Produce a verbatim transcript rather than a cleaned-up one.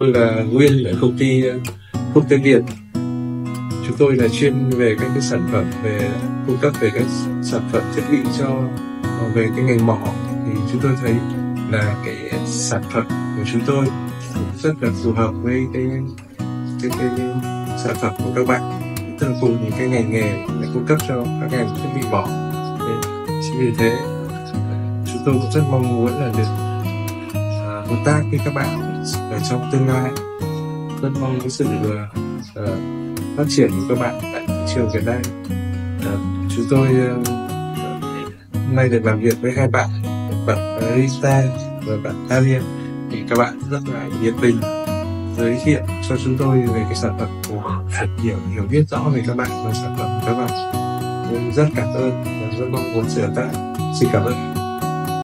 Tôi là Nguyên ở công ty Quốc Tế Việt. Chúng tôi là chuyên về các cái sản phẩm về cung cấp về các sản phẩm thiết bị cho về cái ngành mỏ. Thì chúng tôi thấy là cái sản phẩm của chúng tôi rất là phù hợp với cái cái, cái, cái sản phẩm của các bạn, tức là cùng những cái ngành nghề để cung cấp cho các ngành thiết bị mỏ. Chính vì thế chúng tôi cũng rất mong muốn là được uh, hợp tác với các bạn ở trong tương lai. Rất mong cái sự uh, phát triển của các bạn tại thị trường Việt Nam. Uh, chúng tôi uh, hôm nay được làm việc với hai bạn, bạn Rita và bạn Alien. Thì các bạn rất là nhiệt tình giới thiệu cho chúng tôi về cái sản phẩm của hiểu hiểu biết rõ về các bạn và sản phẩm của các bạn. Tôi rất cảm ơn và rất mong muốn sự hợp tác. Xin cảm ơn.